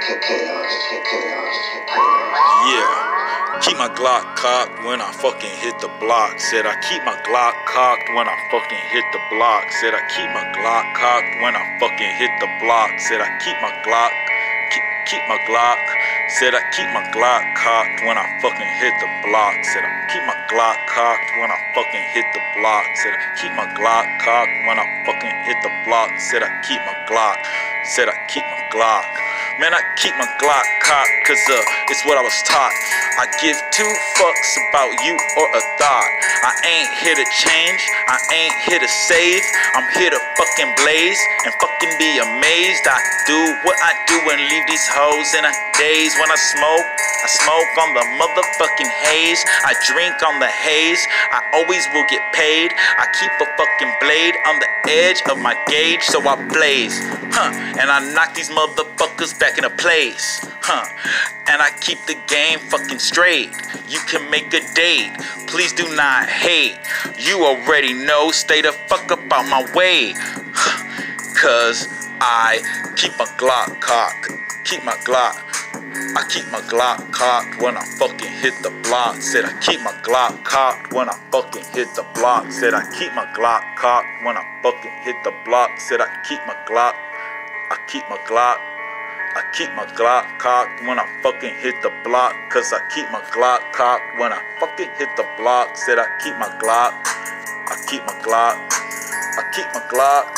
Yeah, keep my Glock cocked when I fucking hit the block. Said I keep my Glock cocked when I fucking hit the block. Said I keep my Glock cocked when I fucking hit the block. Said I keep my Glock, keep my Glock. Said I keep my Glock cocked when I fucking hit the block. Said I keep my Glock cocked when I fucking hit the block. Said I keep my Glock cocked when I fucking hit the block. Said I keep my Glock. Said I keep my Glock. Man, I keep my Glock cocked, cause it's what I was taught. I give two fucks about you or a thought. I ain't here to change, I ain't here to save. I'm here to fucking blaze and fucking be amazed. I do what I do and leave these hoes in a daze. When I smoke on the motherfucking haze. I drink on the haze, I always will get paid. I keep a fucking blade on the edge of my gauge, so I blaze, and I knock these motherfuckers back into place, and I keep the game fucking straight. You can make a date, please do not hate. You already know, stay the fuck up out my way, cause I keep my Glock cocked. Keep my Glock. I keep my Glock cocked when I fucking hit the block. Said I keep my Glock cocked when I fucking hit the block. Said I keep my Glock cocked when I fucking hit the block. Said I keep my Glock. I keep my Glock. I keep my Glock cocked when I fucking hit the block. Cause I keep my Glock cocked when I fucking hit the block. Said I keep my Glock. I keep my Glock. I keep my Glock.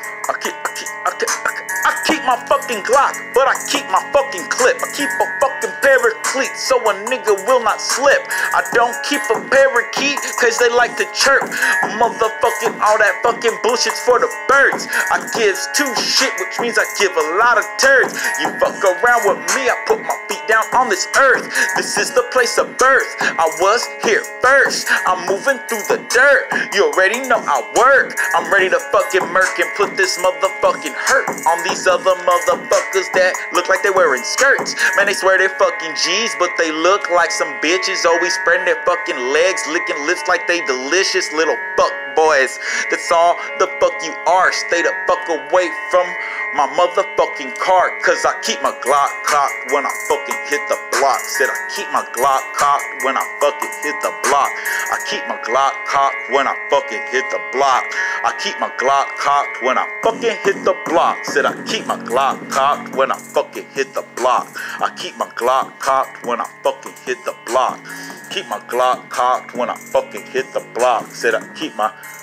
I keep my fucking Glock, but I keep my fucking clip. I keep a fucking paraclete so a nigga will not slip. I don't keep a parakeet cause they like to chirp. Motherfucking all that fucking bullshit's for the birds. I gives two shit, which means I give a lot of turds. You fuck around with me, I put my feet down on this earth. This is the place of birth. I was here first. I'm moving through the dirt. You already know I work. I'm ready to fucking murk and put this motherfucking hurt on these other motherfuckers that look like they wearing skirts. Man, they swear they fucking G's, but they look like some bitches always spreading their fucking legs, licking lips like they delicious little fuck boys. That's all the fuck you are. Stay the fuck away from my motherfucking car, cause I keep my Glock cocked when I fucking hit the block. Said I keep my Glock cocked when I fucking hit the block. I keep my Glock cocked when I fucking hit the block. I keep my Glock cocked when I fucking hit the block. Said I keep my Glock cocked when I fucking hit the block. I keep my Glock cocked when I fucking hit the block. Keep my Glock cocked when I fucking hit the block. Said I keep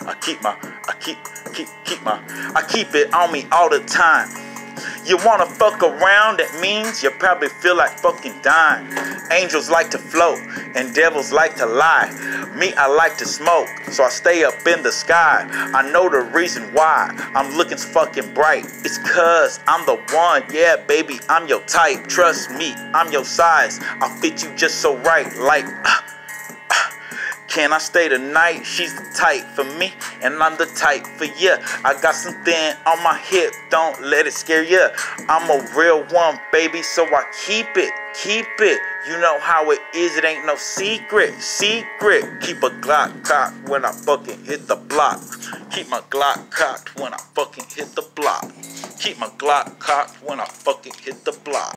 it on me all the time. You wanna fuck around, that means you probably feel like fucking dying. Angels like to float and devils like to lie. Me, I like to smoke, so I stay up in the sky. I know the reason why I'm looking fucking bright. It's cause I'm the one, yeah baby, I'm your type. Trust me, I'm your size, I'll fit you just so right. Like, can I stay tonight? She's the type for me, and I'm the type for ya. I got something on my hip, don't let it scare ya. I'm a real one, baby, so I keep it. You know how it is, it ain't no secret. Keep a Glock cocked when I fucking hit the block. Keep my Glock cocked when I fucking hit the block. Keep my Glock cocked when I fucking hit the block.